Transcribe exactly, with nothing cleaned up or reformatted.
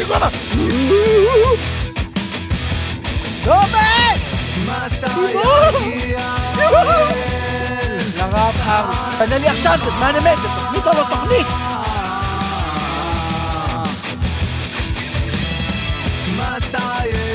דובי! מתי יגיע האל? לרב הרי, פנה לי עכשיו, זה זמן אמת, זה תוכנית או לא תוכנית? מתי